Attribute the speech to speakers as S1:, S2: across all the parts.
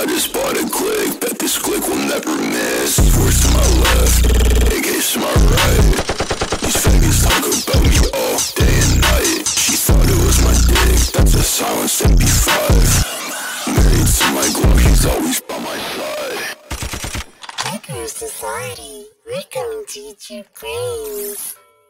S1: just bought a glick, bet this glick will never miss. Force to my left, AK to my right. These faggots talk about me all day and night. She thought it was my dick, that's a silenced MP5. Married to my Glock, he's always by my side.
S2: Hacker Society, we come teach you brains.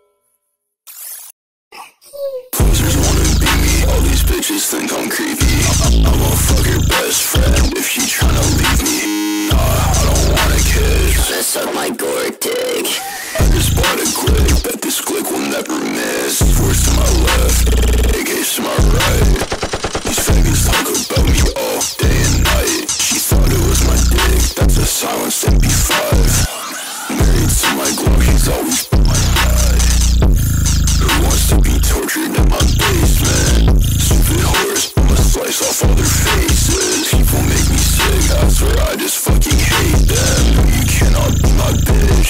S1: Posers wanna be me, all these bitches think I'm creepy. I'm a fuck your best friend if you tryna leave me. Nah, I don't wanna kiss.
S2: Tryna suck my Gorejit.
S1: I just bought a glick, bet this glick will never miss. Force to my left, AK to my right. These faggots talk about me all day and night. She thought it was my dick, that's a silenced MP5. Married to my Glock, he's always by my side. Who wants to be tortured in my basement? Stupid horse, I'ma slice off all their faces. People make me sick, I swear I just fucking hate them. No, you cannot be my bitch.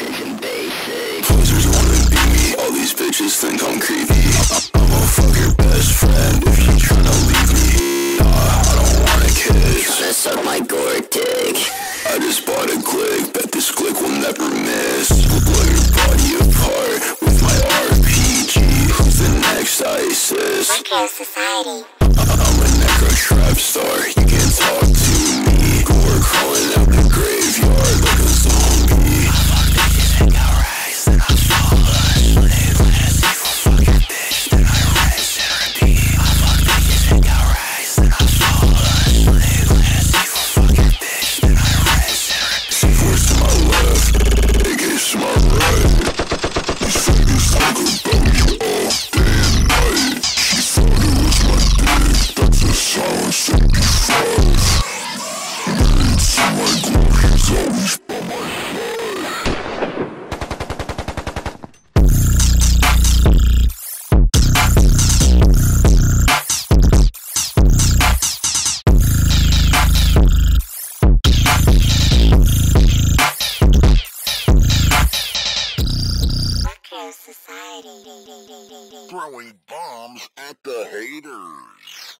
S1: Posers wanna be me, all these bitches think I'm creepy. I'ma fuck your best friend if you tryna leave me. Nah, I don't wanna kiss.
S2: Tryna suck my Gorejit.
S1: I just bought a glick, bet this glick will never miss. We'll blow your body apart with my RPG. Who's the next ISIS?
S2: Hacker Society.
S1: I'm a NECROTRAP star, you can't talk to me. Gore crawling out the graveyard like a zombie. I fuck bitches and got rags, then I fall sleepless. Evil fuck your bitch, then I rinse and repeat. I fuck bitches and got rags, then I fall sleepless. Evil fuck your bitch, then I rinse and repeat. Force to my left, AK to my right. These faggots talk about me all day and night. She thought it was my dick, that's a silenced MP5. Married to my Glock, he's always by my side.
S2: Hacker Society.
S3: Throwing bombs at the haters.